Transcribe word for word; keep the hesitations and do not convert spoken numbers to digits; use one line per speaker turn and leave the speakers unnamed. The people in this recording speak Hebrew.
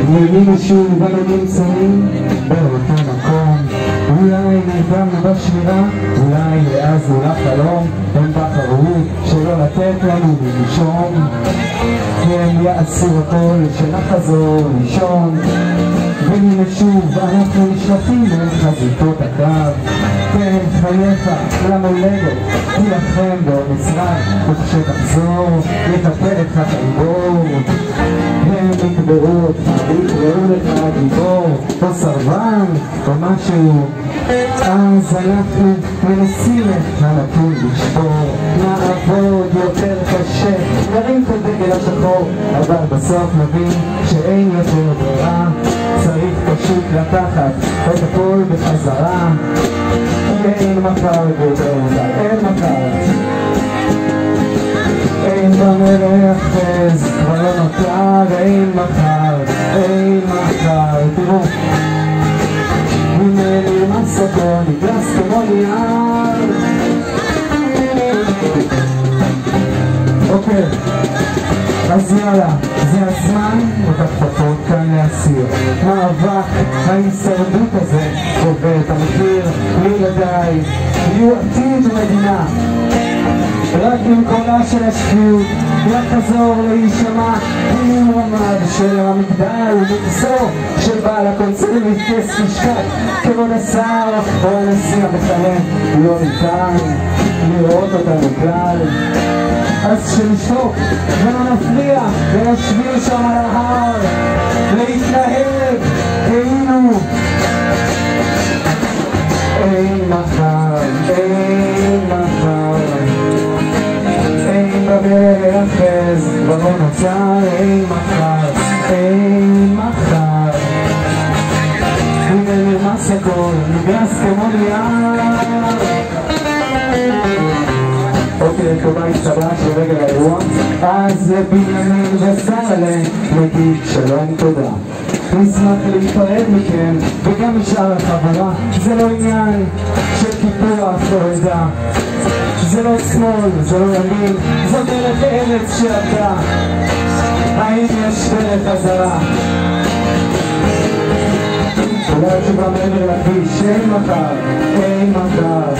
והנה שוב אנו נמצאים באותו מקום. אולי נרדמנו בשמירה, אולי העזנו לחלום. הם בחרו שלא לתת לנו לנשום, הם יעשו הכל שנחזור לישון. והנה שוב אנחנו נשלחים בין חזיתות הקרב. תן חייך למולדת, תילחם באומץ רב, וכשתחזור יטפל לך תלבור. הם יקברו אותך ויקראו לך גיבור או סרבן או משהו, אז אנחנו מנסים את הנתון לשבור. נעבוד יותר קשה, נרים את הדגל השחור, אבל בסוף נבין שאין יותר ברירה. צריך פשוט לקחת את הכל בחזרה, אין מחר יותר מדי, אין מחר. אין במרח חז, כבר לא נותר, אין מחר, אין מחר. תראו, הנה נרמס הכל, נגלס כמו נייר. אוקיי, אז יאללה, זה הזמן בכפפות כאן להסיר. מאבק ההישרדות הזה גובה את המחיר. לילדיי יהיו עתיד מדינה, רק עם קולה של השפיות לחזור להישמע עם רמד של המגדל ומקסור של בעל הקונסרבטיסט משקל כבוד השר או הנשיא המכהן. לא ניתן לראות אותנו כלל, אז שנשתוק ולא נפריע ונשביר שם על ההר, להתנהג כאילו אין מחר, אין מחר. אין בברך חז, כבר לא נוצר, אין מחר, אין מחר. הנה נרמס הכל, נגרס כמו נייר. אוקיי, תודה הצטברה של רגע לאירוע. אז בנימין וסללה נגיד שלום תודה. נשמח להיפרד מכם וגם משאר החברה. זה לא עניין של קיפוח או עדה, זה לא שמאל, זה לא ימין, זו דרך ארץ שעבדה. האם יש דרך חזרה? אולי תשובה מעבר לכביש, אין מחר, אין מחר.